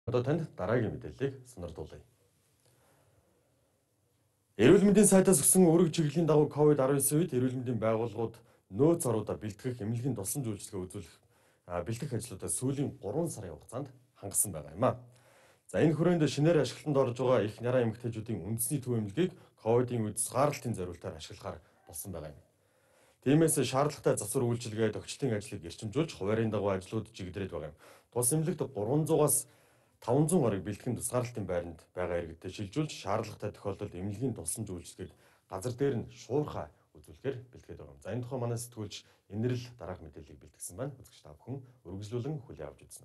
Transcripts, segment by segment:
Одоо танд дараагийн мэдээллийг сонирдуулъя. Эрүүл мэндийн сайтаас өгсөн үүрэг чиглэлийн дагуу COVID-19 үед эрүүл мэндийн байгууллагууд нөөц оруудаа бэлтгэх, эмнэлгийн тусламж үйлчилгээ үзүүлэх бэлтгэх ажлуудаа сүүлийн 3 сарын хугацаанд хангасан байгаа юм а. За энэ хүрээнд шинээр ашиглалтанд орж байгаа их нараа эмэгтэйчүүдийн үндэсний төв эмнэлгийг ковидын үед сгаарлалтын зорилтоор ашиглахаар болсон байгаа юм. Тиймээс шаардлагатай засвар үйлчилгээ тогтчлын ажлыг эрчимжүүлж хуваарийн дагуу ажлууд чигдрээд байгаа юм. Тус эмнэлэгт 300-аас 500 гаруй бэлтгэн тусгаарлалтын байранд байгаа иргэдэд шилжүүлж шаардлагатай тохиолдолд эмнэлгийн тусламж үйлчилгээг газар дээр нь шуурхай үзүүлэхээр бэлтгээд байгаа юм. За энэ тухай манай сэтгүүлч Инэрл дараах мэдээллийг бэлтгэсэн байна. Үзэгч та бүхэн үргэлжлүүлэн хүлээн авч үзнэ.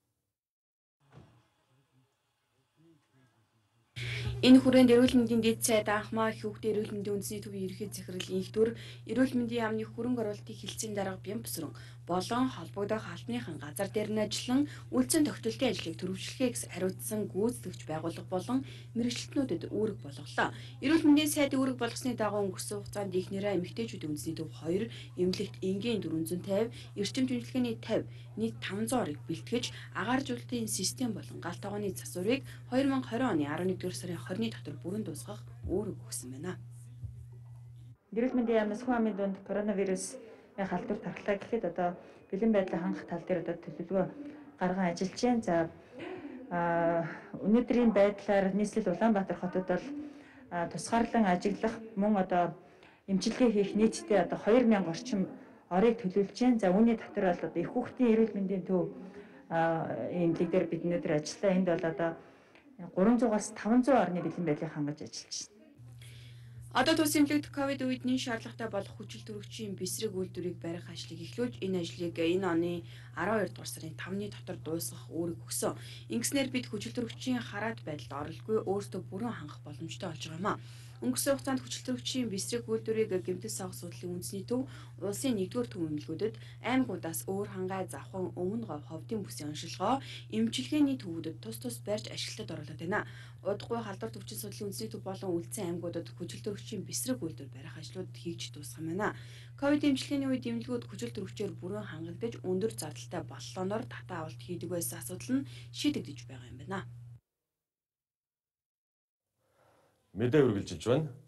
Энэ хүрээнд эрүүл мэндийн дэд сайд анхмаа хүүхдийн эрүүл мэндийн үндэсний төвийн ерөнхий захирал инх дүр эрүүл мэндийн яамны хөрөнгө оруулалтыг хэлцээний дарга Бямбсрэн болон холбогдох албаныхан газар дээр нь ажиллан үйлцэн тогтолтын ажлыг төрөвчлөхээс хариуцсан гүйцэтгэгч байгууллага болон мэргэжилтнүүдэд үүрэг болголоо. Эрүүл мэндийн сайдын үүрэг болгосны дагуу өнгөрсөн хугацаанд их нэраа эмэгтэйчүүдийн үндэсний төв 2, эмнэлэгт энгийн 450, эрчим чөлөөний 50, нийт 500 орыг бэлтгэж агааржуулалтын систем болон галт тогооны засварыг 2020 оны 11-р сарын 20-ны дотор бүрэн дуусгах үүрэг өгсөн байна. Эрүүл мэндийн яамнаас хүн амын дунд коронавирус халдвар тархлаа гэхэд одоо бэлэн байдлаа хангах тал дээр одоо төлөвлөгөө гарган ажиллаж байна. За өнөөдрийн байдлаар нийслэл Улаанбаатар хотод бол тусгаарлан ажиглах мөн одоо эмчилгээ хийх нийтдээ одоо 2000 орчим орыг төлөвлөж байна. За үүний дотор бол одоо их хүүхдийн эрүүл мэндийн төв эмнэлэг дээр бид өнөөдөр ажиллаа. Энд бол одоо 300-аас 500 орны бэлэн байдлыг хангаж ажиллаж байна. Одоо тус эмнэлэгт ковид үед нэн шаардлагатай болох хүчил төрөгчийн бэсрэг үйлдвэрийг барих ажлыг эхлүүлж энэ ажлыг энэ оны 12 дугаар сарын 5-ны дотор дуусгах үүрэг өгсөн. Ингэснээр бид хүчил төрөгчийн хараат байдалд оролгүй өөрсдөө бүрэн хангах боломжтой болж байгаа юм а. Өнгөрсөн хугацаанд хүчил төрөгчийн бэсрэг үйлдвэрийг гэмтэл савх судлалын үндэсний төв, улсын 1-р төв эмнэлгүүдэд аймагуудаас өөр хангай завхан өмнө говь ховдын бүсийн оншилгоо эмчилгээний төвүүдэд тус барьж ашиглалтад оруулаад байна. Удахгүй халдвар төвчин судлалын үндэсний төв болон үлдсэн аймагуудад хүчил төрөгчийн бэсрэг үйлдвэр барих ажлууд хийж дуусгах юм байна. Ковид эмчилгээний үед эмнэлгүүд хүчил төрөгчөөр бүрэн хангагдаж өндөр зардалтай боллооноор татаа авалт хийдэг байсан асуудал нь шийдэгдэж байгаа юм байна. Мэдээ үргэлжилж байна.